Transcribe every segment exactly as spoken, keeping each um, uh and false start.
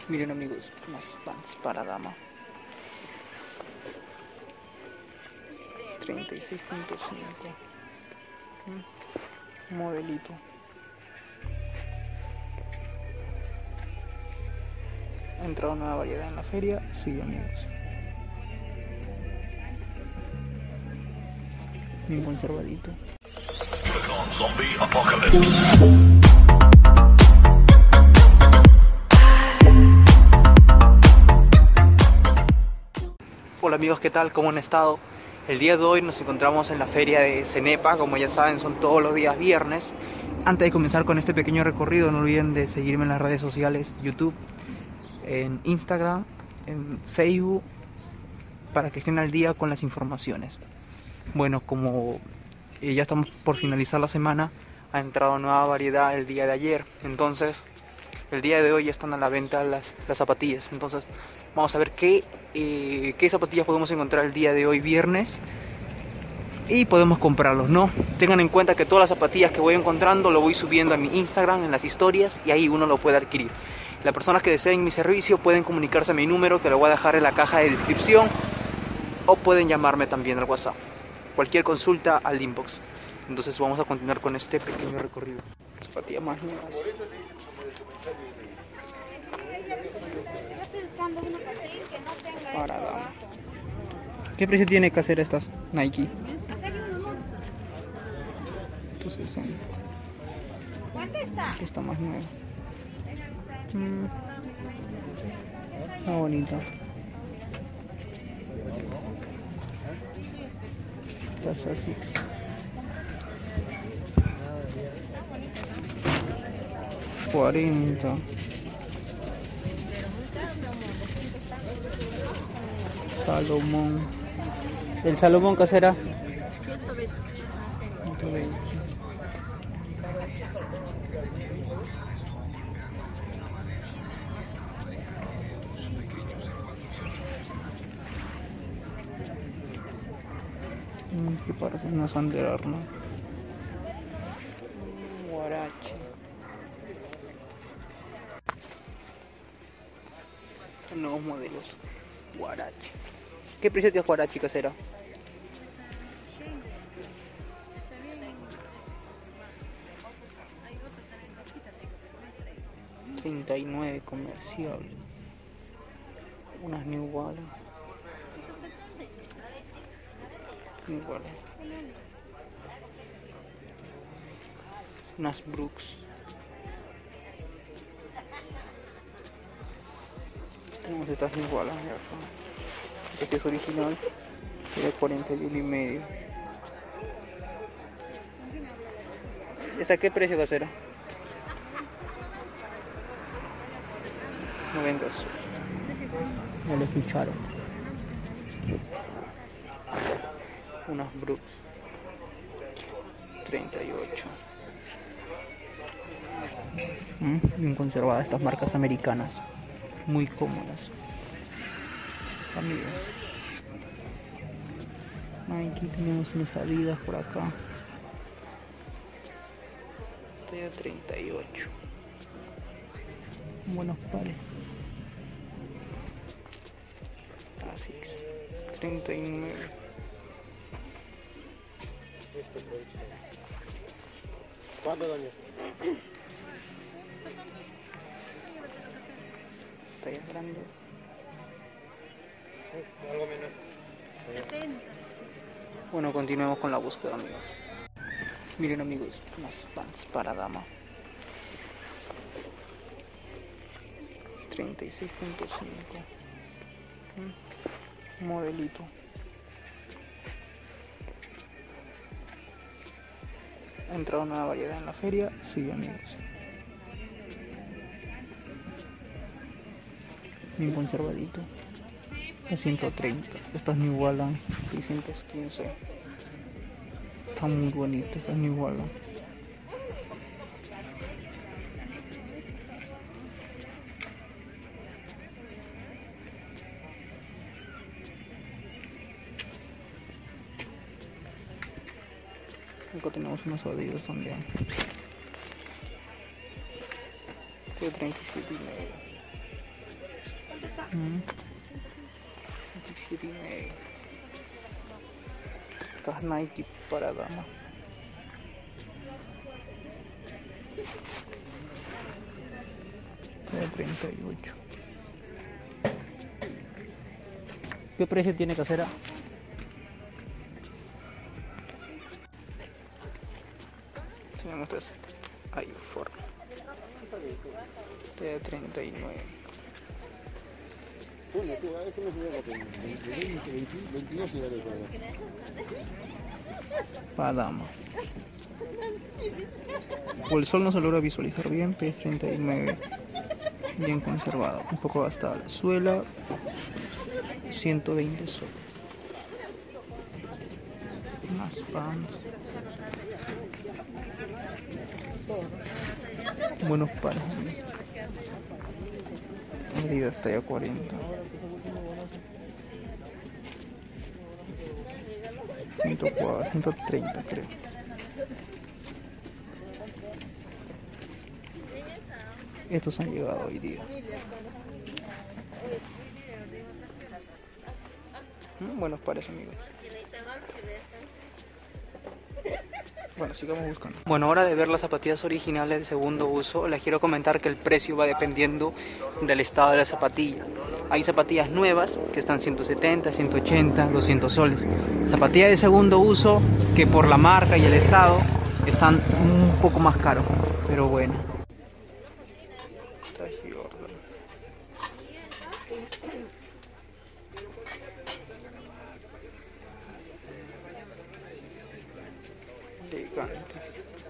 Miren amigos, unas pants para dama. treinta y seis punto cinco. Modelito. Ha entrado nueva variedad en la feria. Sí, amigos. Bien conservadito. Zombie Apocalypse. Hola amigos, ¿qué tal? ¿Cómo han estado? El día de hoy nos encontramos en la feria de Cenepa, como ya saben son todos los días viernes. Antes de comenzar con este pequeño recorrido no olviden de seguirme en las redes sociales, YouTube, en Instagram, en Facebook, para que estén al día con las informaciones. Bueno, como eh, ya estamos por finalizar la semana, ha entrado nueva variedad el día de ayer, entonces el día de hoy ya están a la venta las, las zapatillas. Entonces vamos a ver qué, eh, qué zapatillas podemos encontrar el día de hoy viernes y podemos comprarlos, ¿no? Tengan en cuenta que todas las zapatillas que voy encontrando lo voy subiendo a mi Instagram en las historias y ahí uno lo puede adquirir. Las personas que deseen mi servicio pueden comunicarse a mi número, que lo voy a dejar en la caja de descripción, o pueden llamarme también al WhatsApp. Cualquier consulta al inbox. Entonces vamos a continuar con este pequeño recorrido. Zapatillas más nuevas. Para dama. ¿Qué precio tiene que hacer estas Nike? Entonces son. ¿Cuánto está? Esta está más nueva. Mm. Está bonita. Estas así. cuarenta. Salomón. ¿El Salomón qué será? ciento veinte. Mm, que parece una Under Armour. Guarache. Nuevos modelos. Guarache. ¿Qué precio tiene Guarache casera? treinta y nueve comercial. Unas New Balance. New Balance. Unas Brooks. Tenemos estas New Balance de acá. Este es original, de cuarenta y uno y medio. ¿Esta qué precio casera? noventa. No lo escucharon. Unas Brooks. treinta y ocho. Mm, bien conservadas estas marcas americanas. Muy cómodas. Amigos. Aquí tenemos unas Adidas por acá. Talla treinta y ocho. Buenos pares. Asics. treinta y nueve. ¿Cuánto, doña? Talla grande. Algo menos. Bueno, continuemos con la búsqueda, amigos. Miren amigos, unas pants para dama. treinta y seis punto cinco. Modelito. Ha entrado nueva variedad en la feria. Sí, amigos. Bien conservadito. A ciento treinta. Estas New Balance seiscientos quince. Están muy bonitas estas New Balance. Acá tenemos unos Adidas también. De treinta y siete y medio. veintisiete y medio. Estas Nike para dama. De treinta y ocho. ¿Qué precio tiene, casera? Tenemos este iPhone de treinta y nueve. Para dama. Por el sol no se logra visualizar bien, P S treinta y nueve. Bien conservado, un poco gastada la suela, ciento veinte soles. Más fans. Buenos pares. Adidas talla cuarenta. ciento cuatro, ciento treinta creo. Estos han llegado hoy día. Mm, buenos pares, amigos. Bueno, sigamos buscando. Bueno, hora de ver las zapatillas originales de segundo uso. Les quiero comentar que el precio va dependiendo del estado de la zapatilla. Hay zapatillas nuevas que están ciento setenta, ciento ochenta, doscientos soles. Zapatillas de segundo uso que por la marca y el estado están un poco más caros. Pero bueno. Elegantes.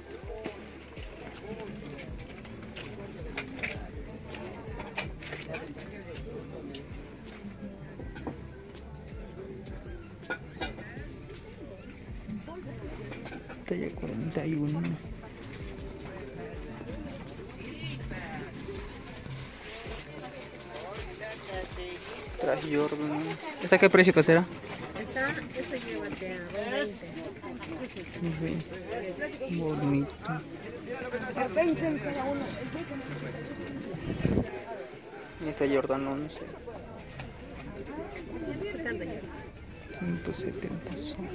Talla cuarenta y uno. Tras Jordan. ¿Esta qué precio, casera? Esa, esa llévate a veinte. Bonito. Y esta Jordan once. ciento setenta son.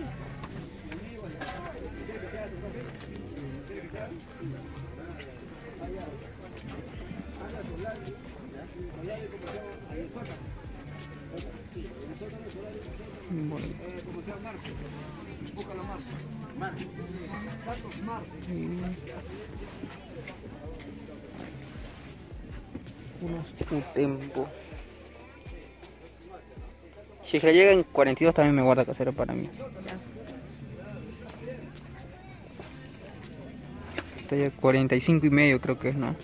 Bonito. Y unos U-Tempo. Si es que llega en cuarenta y dos también me guarda, casero, para mí. Talla cuarenta y cinco y medio creo que es, ¿no?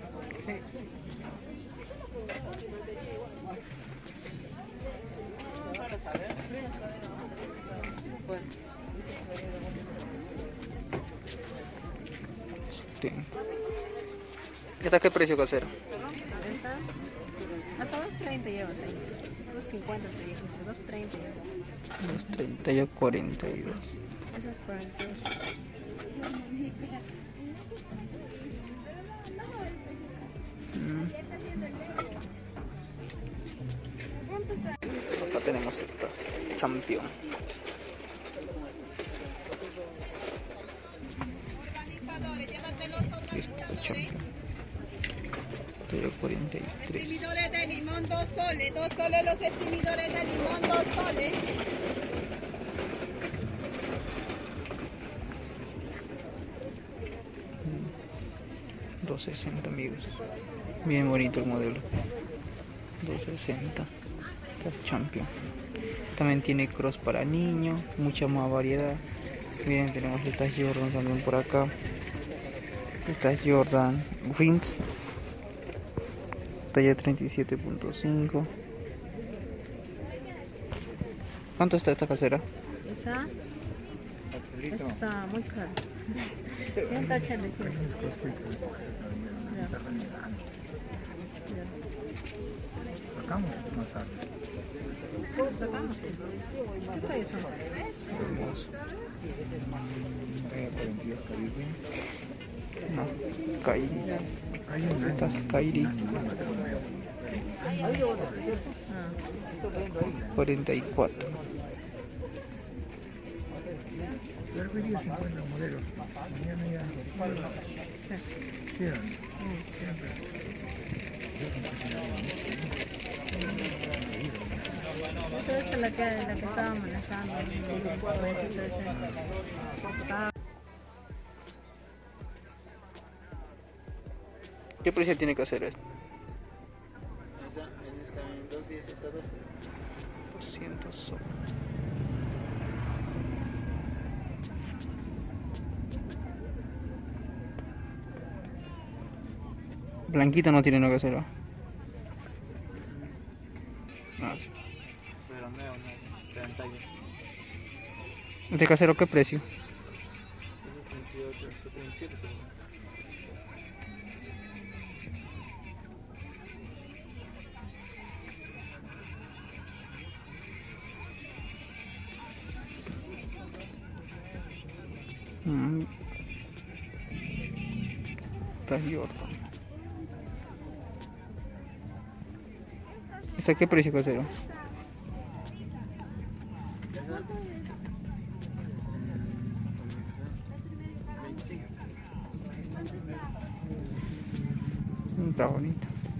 Sí. ¿Esta qué precio, casero? Esa, hasta dos treinta llévate. dos cincuenta te dije, dos treinta llévate. dos treinta y cuarenta y dos. Esa es cuarenta y dos. Mm. Acá tenemos estas Champion. Esta Champion. Talla cuarenta y tres. Exprimidores de limón, dos soles, dos soles los exprimidores de limón, dos soles. doscientos sesenta, amigos. Bien bonito el modelo. doscientos sesenta. Esta Champion. También tiene cross para niños, mucha más variedad. Miren, tenemos estas Jordan también por acá. Estas Jordan Greens. Talla treinta y siete punto cinco. ¿Cuánto está esta casera? Esa, esa está muy cara. ciento ochenta y cinco. Sacamos más tarde. ¿Sacamos? ¿Qué tallas son? Hermoso. cuarenta y dos Caribe. No, Kairi. Hay un Estas Kairi. cuarenta y cuatro. Pero hoy día se encuentran modelos. Mañana ya. Sí, siempre. Esa es la que, la que estaba manejando. ¿Qué precio tiene que hacer esto? En dos días está doce. doscientos soles. Blanquita no tiene no que hacer. Ah, sí. Pero no, no, treinta y ocho. ¿Este casero qué precio? treinta y ocho hasta treinta y siete seguro. Mm. Está Jordan. ¿Esta qué precio casero? Mm, Está bonito.